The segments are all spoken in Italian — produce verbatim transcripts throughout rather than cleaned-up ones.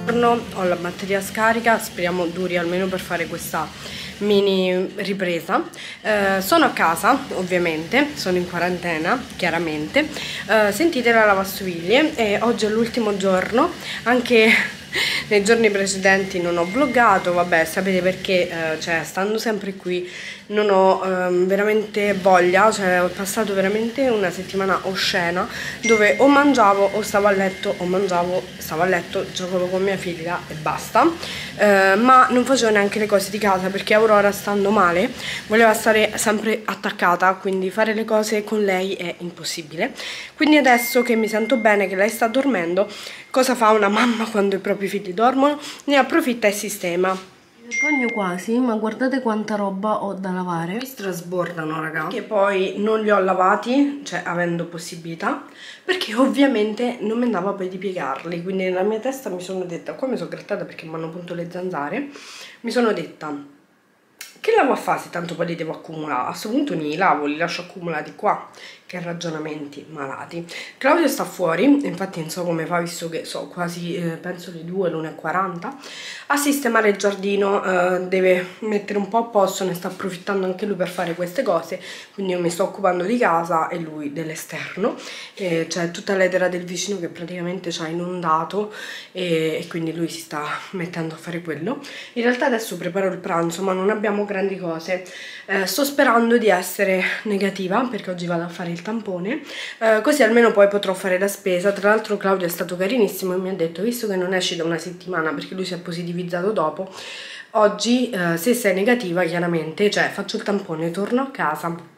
Ho la batteria scarica, speriamo duri almeno per fare questa mini ripresa. Eh, sono a casa, ovviamente, sono in quarantena, chiaramente. Eh, sentite la lavastoviglie e oggi è l'ultimo giorno, anche nei giorni precedenti non ho vloggato, vabbè, sapete perché, eh, cioè, stando sempre qui non ho ehm, veramente voglia, cioè ho passato veramente una settimana oscena dove o mangiavo o stavo a letto, o mangiavo, stavo a letto, giocavo con mia figlia e basta, eh, ma non facevo neanche le cose di casa perché Aurora, stando male, voleva stare sempre attaccata, quindi fare le cose con lei è impossibile. Quindi adesso che mi sento bene, che lei sta dormendo, cosa fa una mamma quando i propri figli dormono? Ne approfitta e sistema. Vergogno quasi, ma guardate quanta roba ho da lavare. Mi strasbordano, raga, che poi non li ho lavati, cioè avendo possibilità, perché ovviamente non mi andava poi di piegarli. Quindi nella mia testa mi sono detta, qua mi sono grattata perché mi hanno punto le zanzare, mi sono detta, che lavo a fare se tanto poi li devo accumulare? A questo punto li lavo, li lascio accumulati qua. Che ragionamenti malati. Claudio sta fuori, infatti non so come fa, visto che so quasi, eh, penso le due, l'una e quaranta, a sistemare il giardino, eh, deve mettere un po' a posto, ne sta approfittando anche lui per fare queste cose, quindi io mi sto occupando di casa e lui dell'esterno. C'è cioè, tutta l'edera del vicino che praticamente ci ha inondato e, e quindi lui si sta mettendo a fare quello. In realtà adesso preparo il pranzo, ma non abbiamo grandi cose. Eh, sto sperando di essere negativa perché oggi vado a fare il tampone, eh, così almeno poi potrò fare la spesa. Tra l'altro Claudio è stato carinissimo e mi ha detto, visto che non esci da una settimana perché lui si è positivizzato dopo, oggi eh, se sei negativa chiaramente, cioè faccio il tampone, torno a casa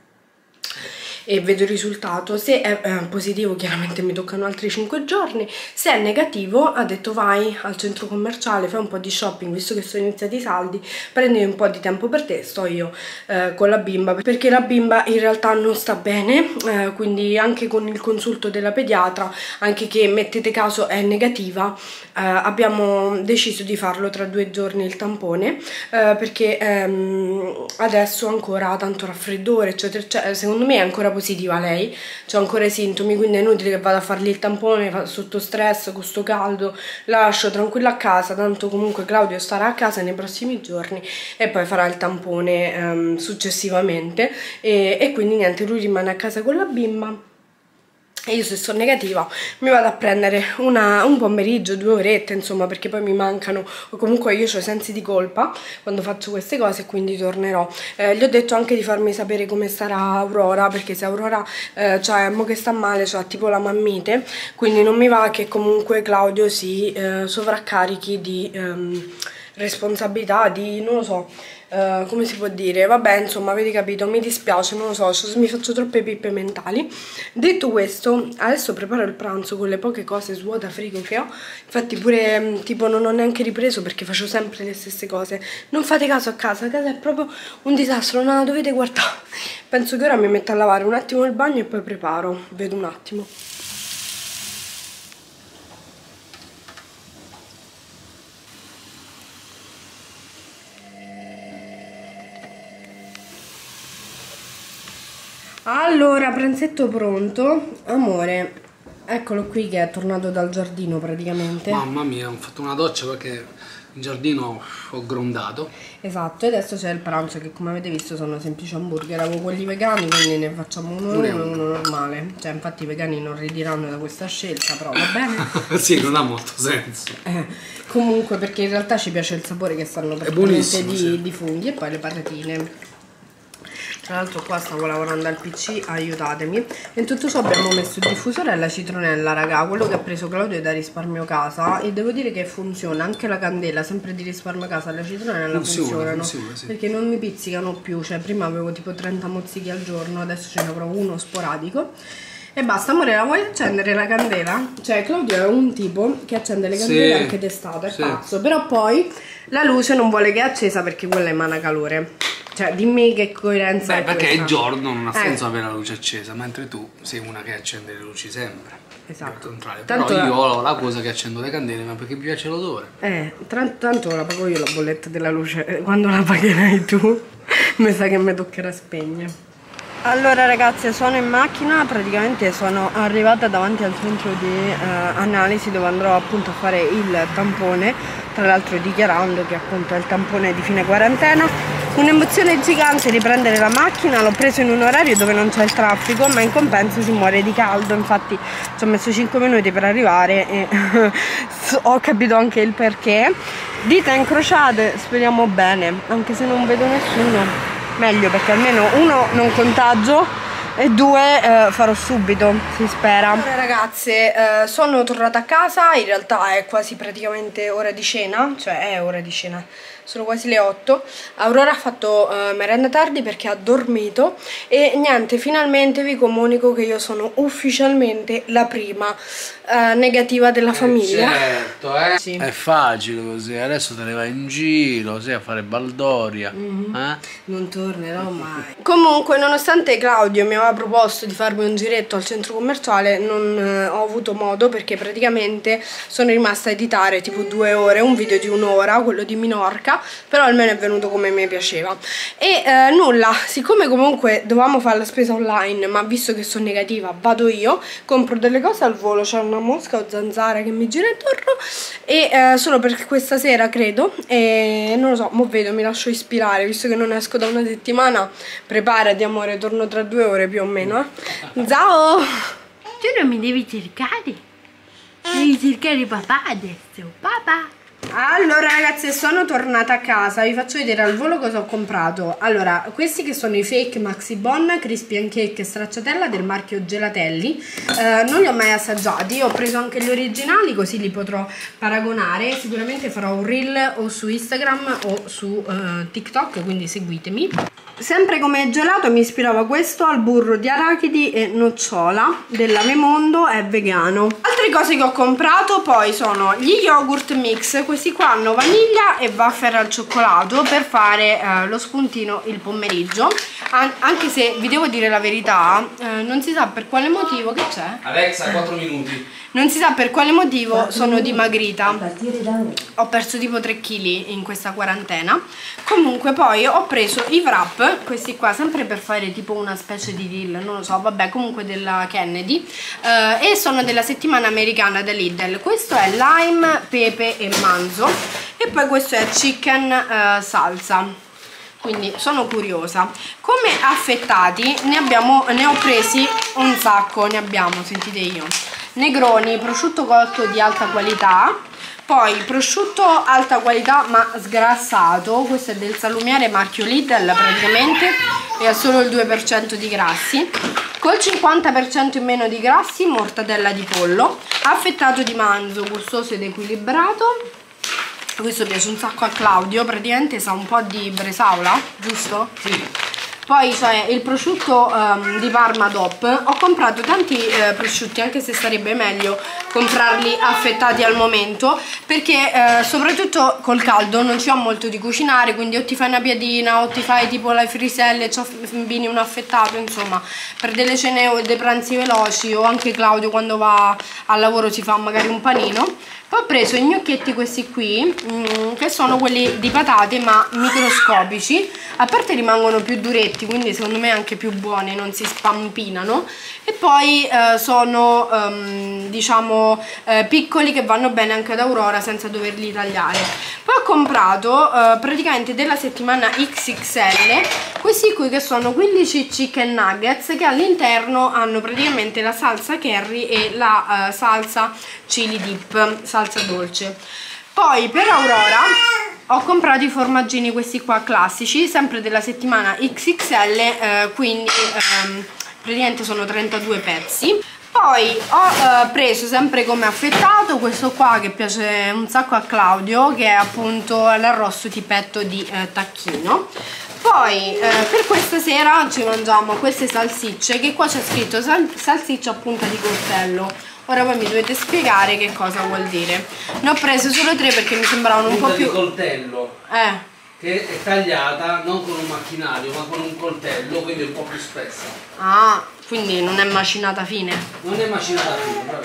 e vedo il risultato. Se è eh, positivo chiaramente mi toccano altri cinque giorni, se è negativo ha detto vai al centro commerciale, fai un po' di shopping, visto che sono iniziati i saldi, prendi un po' di tempo per te, sto io eh, con la bimba, perché la bimba in realtà non sta bene, eh, quindi anche con il consulto della pediatra, anche che mettete caso è negativa, eh, abbiamo deciso di farlo tra due giorni il tampone, eh, perché ehm, adesso ancora ha tanto raffreddore eccetera, cioè, secondo me è ancora positiva lei, c'è ancora i sintomi, quindi è inutile che vada a fargli il tampone sotto stress, con sto caldo, la lascio tranquilla a casa, tanto comunque Claudio starà a casa nei prossimi giorni e poi farà il tampone ehm, successivamente e, e quindi niente, lui rimane a casa con la bimba. E io se sono negativa mi vado a prendere una, un pomeriggio, due orette, insomma, perché poi mi mancano, o comunque io ho i sensi di colpa quando faccio queste cose, quindi tornerò. Eh, gli ho detto anche di farmi sapere come starà Aurora, perché se Aurora, eh, cioè, mo che sta male, cioè tipo la mammite, quindi non mi va che comunque Claudio si eh, sovraccarichi di ehm, responsabilità, di, non lo so, Uh, come si può dire, vabbè, insomma, avete capito, mi dispiace, non lo so, mi faccio troppe pippe mentali. Detto questo, adesso preparo il pranzo con le poche cose svuota frigo che ho. Infatti pure, tipo, non ho neanche ripreso perché faccio sempre le stesse cose. Non fate caso a casa, a casa è proprio un disastro, non la dovete guardare. Penso che ora mi metto a lavare un attimo il bagno e poi preparo, vedo un attimo. Allora, pranzetto pronto. Amore, eccolo qui che è tornato dal giardino praticamente. Mamma mia, ho fatto una doccia perché in giardino ho grondato. Esatto, e adesso c'è il pranzo che come avete visto sono semplici hamburger. Avevo quelli vegani, quindi ne facciamo uno e uno normale. Cioè, infatti i vegani non ridiranno da questa scelta, però va bene. Sì, non ha molto senso. Eh, comunque, perché in realtà ci piace il sapore che stanno praticamente di, sì. di funghi e poi le patatine. Tra l'altro qua stavo lavorando al P C, aiutatemi. E in tutto ciò abbiamo messo il diffusore e la citronella, raga, quello che ha preso Claudio è da Risparmio Casa. E devo dire che funziona, anche la candela, sempre di Risparmio Casa, la citronella funziona, funzionano funziona, sì. Perché non mi pizzicano più, cioè prima avevo tipo trenta mozzichi al giorno, adesso ce ne avrò uno sporadico. E basta, amore, la vuoi accendere la candela? Cioè Claudio è un tipo che accende le candele sì, anche d'estate, è sì. pazzo. Però poi la luce non vuole che è accesa perché quella emana calore. Cioè, dimmi che coerenza Beh, è perché questa. il giorno non ha senso eh. avere la luce accesa, mentre tu sei una che accende le luci sempre. Esatto. Però io la... ho la cosa che accendo le candele, ma perché mi piace l'odore. Eh, tanto la pago io la bolletta della luce. Quando la pagherai tu, mi sa che mi toccherà spegnere. Allora ragazze, sono in macchina, praticamente sono arrivata davanti al centro di eh, analisi dove andrò appunto a fare il tampone, tra l'altro dichiarando che appunto è il tampone di fine quarantena. Un'emozione gigante di prendere la macchina, l'ho preso in un orario dove non c'è il traffico, ma in compenso si muore di caldo, infatti ci ho messo cinque minuti per arrivare e ho capito anche il perché. Dita incrociate, speriamo bene, anche se non vedo nessuno. Meglio, perché almeno uno non contagio e due eh, farò subito, si spera. Allora ragazze, eh, sono tornata a casa, in realtà è quasi praticamente ora di cena, cioè è ora di cena, sono quasi le otto. Aurora ha fatto eh, merenda tardi perché ha dormito e niente, finalmente vi comunico che io sono ufficialmente la prima eh, negativa della famiglia. Certo, eh? Sì. È facile così, adesso te ne vai in giro, sei a fare baldoria. Mm-hmm. eh? Non tornerò mai. Comunque, nonostante Claudio mi aveva proposto di farmi un giretto al centro commerciale, non eh, ho avuto modo perché praticamente sono rimasta a editare tipo due ore, un video di un'ora, quello di Minorca, però almeno è venuto come mi piaceva. E eh, nulla, siccome comunque dovevamo fare la spesa online, ma visto che sono negativa vado io, compro delle cose al volo, c'è una mosca o zanzara che mi gira intorno e eh, solo per questa sera credo, e non lo so, mo vedo, mi lascio ispirare, visto che non esco da una settimana. Preparati amore, torno tra due ore più o meno, eh. Ciao! Tu non mi devi cercare, devi cercare papà adesso, papà. Allora ragazzi, sono tornata a casa, vi faccio vedere al volo cosa ho comprato. Allora, questi che sono i fake Maxi Bon Crispy and Cake stracciatella del marchio Gelatelli, eh, non li ho mai assaggiati, ho preso anche gli originali così li potrò paragonare. Sicuramente farò un reel o su Instagram o su eh, TikTok, quindi seguitemi. Sempre come gelato mi ispirava questo al burro di arachidi e nocciola della Memondo, è vegano. Altre cose che ho comprato poi sono gli yogurt mix, questi qua hanno vaniglia e wafer al cioccolato per fare eh, lo spuntino il pomeriggio. An anche se vi devo dire la verità, eh, non si sa per quale motivo, che c'è? Alexa, quattro minuti. Non si sa per quale motivo sono dimagrita, ho perso tipo tre chili in questa quarantena. Comunque poi ho preso i wrap, questi qua sempre per fare tipo una specie di deal, non lo so, vabbè, comunque della Kennedy, eh, e sono della settimana americana da Lidl. Questo è lime, pepe e manzo e poi questo è chicken eh, salsa. Quindi sono curiosa. Come affettati ne abbiamo, ne ho presi un sacco, ne abbiamo, sentite io. Negroni, prosciutto cotto di alta qualità, poi prosciutto alta qualità ma sgrassato, questo è del salumiere marchio Lidl praticamente e ha solo il due per cento di grassi, col cinquanta per cento in meno di grassi, mortadella di pollo, affettato di manzo, gustoso ed equilibrato. Questo piace un sacco a Claudio, praticamente sa un po' di bresaola, giusto? Sì. Poi c'è il prosciutto um, di Parma D O P. Ho comprato tanti eh, prosciutti, anche se sarebbe meglio comprarli affettati al momento, perché eh, soprattutto col caldo non ci ho molto di cucinare, quindi o ti fai una piadina o ti fai tipo le friselle, ci abbini un affettato, insomma, per delle cene o dei pranzi veloci, o anche Claudio quando va al lavoro si fa magari un panino. Poi ho preso i gnocchetti questi qui, mh, che sono quelli di patate ma microscopici, a parte rimangono più duretti, quindi secondo me anche più buoni, non si spampinano, e poi eh, sono um, diciamo eh, piccoli, che vanno bene anche ad Aurora senza doverli tagliare. Poi ho comprato eh, praticamente della settimana X X L questi qui, che sono quindici chicken nuggets, che all'interno hanno praticamente la salsa curry e la uh, salsa chili dip, salsa dolce. Poi per Aurora ho comprato i formaggini questi qua classici, sempre della settimana X X L, eh, quindi ehm, praticamente sono trentadue pezzi. Poi ho eh, preso sempre come affettato questo qua che piace un sacco a Claudio, che è appunto l'arrosto tipetto di eh, tacchino. Poi eh, per questa sera ci mangiamo queste salsicce, che qua c'è scritto sal salsiccia a punta di coltello. Ora voi mi dovete spiegare che cosa vuol dire. Ne ho prese solo tre perché mi sembravano un po' più... di coltello. Eh. Che è tagliata non con un macchinario ma con un coltello, quindi un po' più spessa. Ah, quindi non è macinata fine. Non è macinata fine, bravissimo.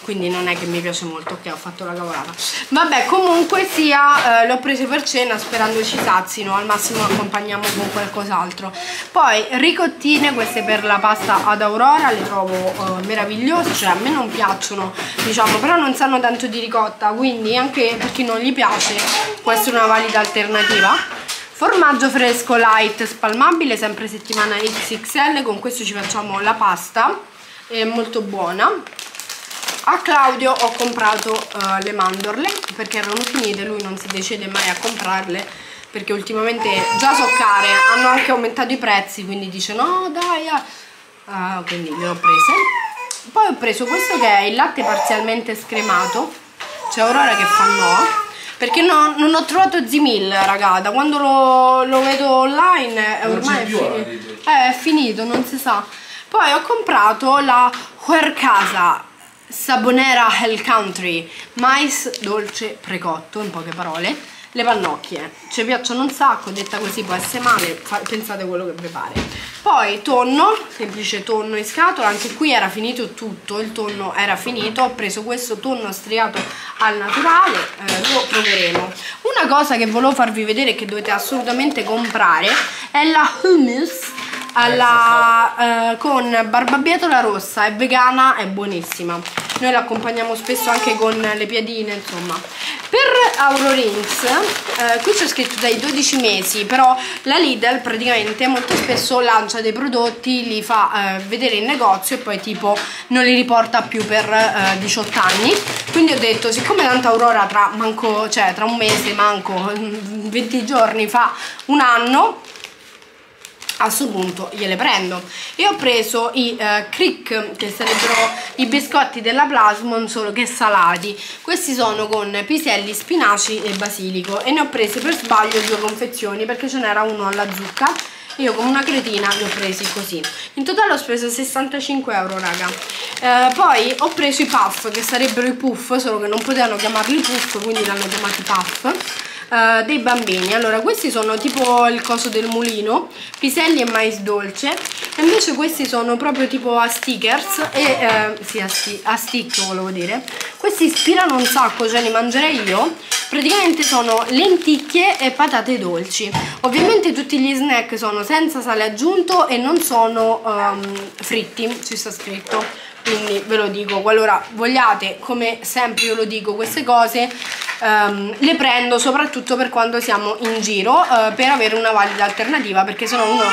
quindi non è che mi piace molto. Ok, ho fatto la cavolata. Vabbè, comunque sia, eh, le ho prese per cena sperando ci sazino, al massimo accompagniamo con qualcos'altro. Poi ricottine, queste per la pasta ad Aurora, le trovo eh, meravigliose, cioè a me non piacciono, diciamo, però non sanno tanto di ricotta, quindi anche per chi non gli piace può essere una valida alternativa. Formaggio fresco light spalmabile, sempre settimana X X L, con questo ci facciamo la pasta, è molto buona. A Claudio ho comprato uh, le mandorle perché erano finite, lui non si decide mai a comprarle perché ultimamente già so care, hanno anche aumentato i prezzi, quindi dice no dai, uh, quindi le ho prese. Poi ho preso questo che è il latte parzialmente scremato, c'è Aurora che fa no, perché no, non ho trovato Zimil, raga, da quando lo, lo vedo online è ormai è finito. Eh, è finito, non si sa. Poi ho comprato la Huercasa Sabonera Hell Country, mais dolce precotto, in poche parole, le pannocchie. Ci piacciono un sacco, detta così può essere male, pensate quello che vi pare. Poi tonno, semplice tonno in scatola, anche qui era finito tutto, il tonno era finito, ho preso questo tonno striato al naturale, eh, lo proveremo. Una cosa che volevo farvi vedere che dovete assolutamente comprare è la hummus alla, eh, con barbabietola rossa, è vegana, è buonissima, noi la accompagniamo spesso anche con le piadine, insomma. Per Aurorins, eh, qui c'è scritto dai dodici mesi, però la Lidl praticamente molto spesso lancia dei prodotti, li fa eh, vedere in negozio e poi tipo non li riporta più per eh, diciotto anni, quindi ho detto siccome tanto Aurora tra, manco, cioè, tra un mese, manco venti giorni fa un anno, a questo punto gliele prendo. E ho preso i uh, Crick, che sarebbero i biscotti della Plasmon solo che salati. Questi sono con piselli, spinaci e basilico e ne ho presi per sbaglio due confezioni perché ce n'era uno alla zucca. Io come una cretina li ho presi così. In totale ho speso sessantacinque euro, raga. Eh, poi ho preso i puff, che sarebbero i puff, solo che non potevano chiamarli puff, quindi l'hanno chiamati puff. Uh, dei bambini. Allora questi sono tipo il coso del mulino, piselli e mais dolce, e invece questi sono proprio tipo a stickers e uh, sì, a, sti a stick volevo dire. Questi ispirano un sacco, cioè li mangerei io. Praticamente sono lenticchie e patate dolci. Ovviamente tutti gli snack sono senza sale aggiunto e non sono um, fritti, ci sta scritto, quindi ve lo dico, qualora vogliate, come sempre io lo dico, queste cose um, le prendo soprattutto per quando siamo in giro, uh, per avere una valida alternativa, perché sennò uno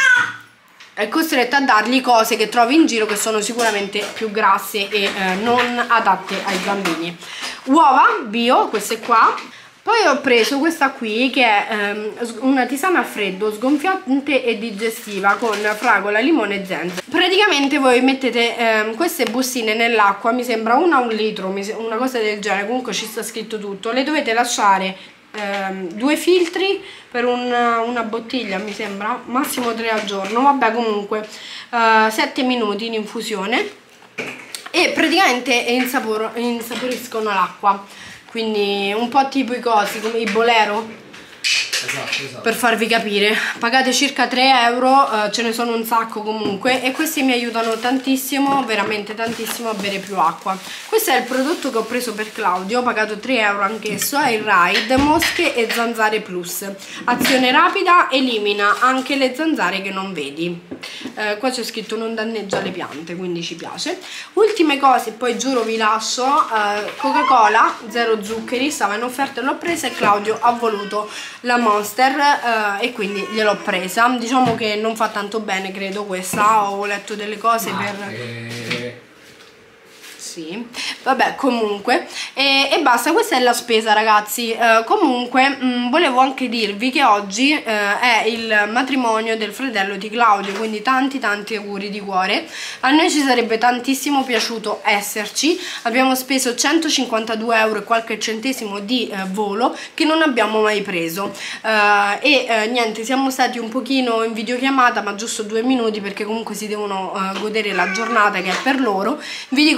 è costretto a dargli cose che trovi in giro che sono sicuramente più grasse e eh, non adatte ai bambini. Uova bio, queste qua. Poi ho preso questa qui che è ehm, una tisana a freddo, sgonfiante e digestiva con fragola, limone e zenzero. Praticamente voi mettete ehm, queste bustine nell'acqua, mi sembra una a un litro, una cosa del genere, comunque ci sta scritto tutto. Le dovete lasciare ehm, due filtri per una, una bottiglia, mi sembra, massimo tre al giorno, vabbè comunque eh, sette minuti in infusione e praticamente insapor insaporiscono l'acqua. Quindi un po' tipo i cosi, come i bolero. Esatto, esatto. Per farvi capire, pagate circa tre euro, eh, ce ne sono un sacco comunque e questi mi aiutano tantissimo, veramente tantissimo a bere più acqua. Questo è il prodotto che ho preso per Claudio, ho pagato tre euro anch'esso, è il Ride Mosche e Zanzare Plus. Azione rapida, elimina anche le zanzare che non vedi. Eh, qua c'è scritto non danneggia le piante, quindi ci piace. Ultime cose, poi giuro vi lascio, eh, Coca-Cola, zero zuccheri, stava in offerta e l'ho presa e Claudio ha voluto la Monster eh, e quindi gliel'ho presa. Diciamo che non fa tanto bene, credo, questa, ho letto delle cose. Ma per che... sì, vabbè, comunque e, e basta, questa è la spesa, ragazzi. Eh, comunque mh, volevo anche dirvi che oggi eh, è il matrimonio del fratello di Claudio, quindi tanti tanti auguri di cuore. A noi ci sarebbe tantissimo piaciuto esserci, abbiamo speso centocinquantadue euro e qualche centesimo di eh, volo che non abbiamo mai preso eh, e eh, niente, siamo stati un pochino in videochiamata, ma giusto due minuti perché comunque si devono eh, godere la giornata che è per loro. Vi dico solo che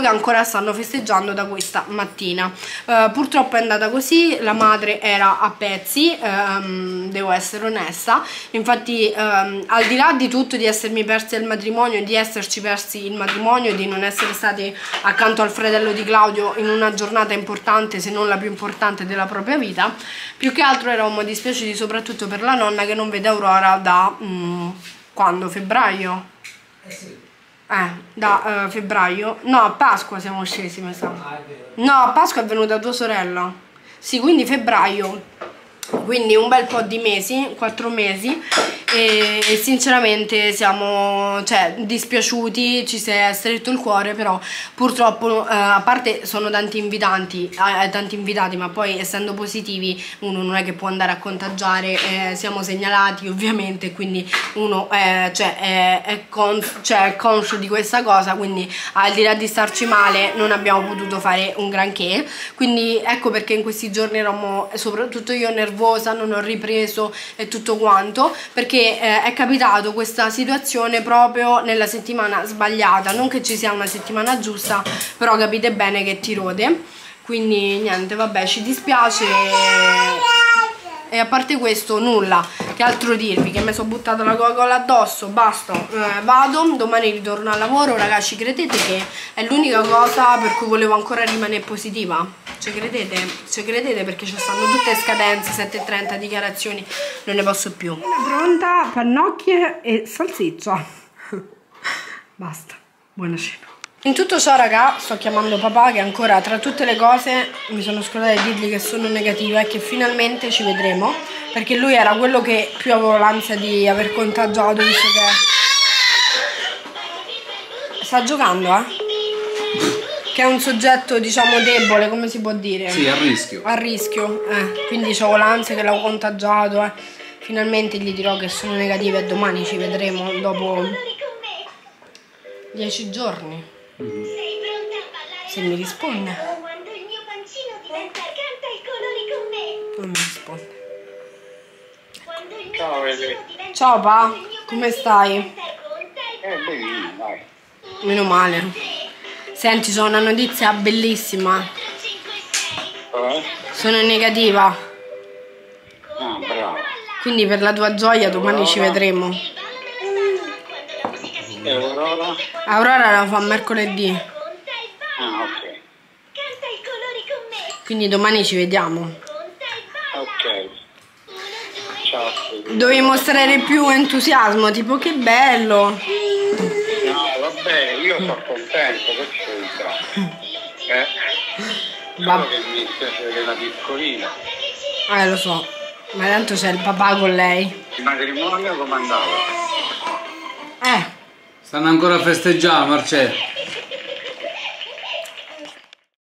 che ancora stanno festeggiando da questa mattina. Uh, purtroppo è andata così, la madre era a pezzi, um, devo essere onesta, infatti um, al di là di tutto, di essermi persi il matrimonio, di esserci persi il matrimonio, di non essere stati accanto al fratello di Claudio in una giornata importante, se non la più importante della propria vita, più che altro eravamo dispiaciuti soprattutto per la nonna che non vede Aurora da um, quando? Febbraio? Eh sì. Eh, da uh, febbraio. No, a Pasqua siamo scesi, mi sa. No, a Pasqua è venuta tua sorella. Sì, quindi febbraio. Quindi un bel po' di mesi, quattro mesi, e, e sinceramente siamo, cioè, dispiaciuti, ci si è stretto il cuore, però purtroppo eh, a parte sono tanti invitanti, eh, tanti invitati, ma poi essendo positivi uno non è che può andare a contagiare, eh, siamo segnalati ovviamente, quindi uno eh, cioè, è, è, con, cioè, è conscio di questa cosa, quindi al di là di starci male non abbiamo potuto fare un granché, quindi ecco perché in questi giorni eravamo, soprattutto io, nervosa, non ho ripreso e tutto quanto, perché eh, è capitato questa situazione proprio nella settimana sbagliata, non che ci sia una settimana giusta, però capite bene che ti rode, quindi niente, vabbè, ci dispiace. E a parte questo nulla, che altro dirvi, che mi sono buttata la Coca-Cola addosso, basta, eh, vado, domani ritorno al lavoro, ragazzi, credete che è l'unica cosa per cui volevo ancora rimanere positiva? Ci credete? Ci credete? Perché ci stanno tutte scadenze, sette e trenta dichiarazioni, non ne posso più. Pronta, pannocchie e salsiccia. Basta, buona cena. In tutto ciò, raga, sto chiamando papà che ancora, tra tutte le cose, mi sono scordata di dirgli che sono negativa e che finalmente ci vedremo, perché lui era quello che più avevo l'ansia di aver contagiato, visto che sta giocando, eh? Che è un soggetto, diciamo, debole, come si può dire? Sì, a rischio. A rischio, eh. Quindi avevo l'ansia che l'avevo contagiato, eh. Finalmente gli dirò che sono negativa e domani ci vedremo dopo dieci giorni. Mm-hmm. Se mi risponde. Quando il mio pancino diventa canta i colori con me. Non mi risponde. Quando il mio pancino diventa Ciao pa, come stai? Eh, benissimo, dai. Meno male. Senti, c'ho una notizia bellissima. Eh? Sono negativa. Ah, bravo. Quindi per la tua gioia domani ci vedremo. E Aurora? Aurora la fa mercoledì. Ah, ok. Quindi domani ci vediamo. Ok. Ciao. Dovevi mostrare più entusiasmo, tipo che bello. No, vabbè, io sono contento, che c'entra? Eh? Va- Solo che mi dispiace vedere la piccolina. Eh, lo so, ma tanto c'è il papà con lei. Il matrimonio come andava? Eh. Stanno ancora a festeggiare, Marcello.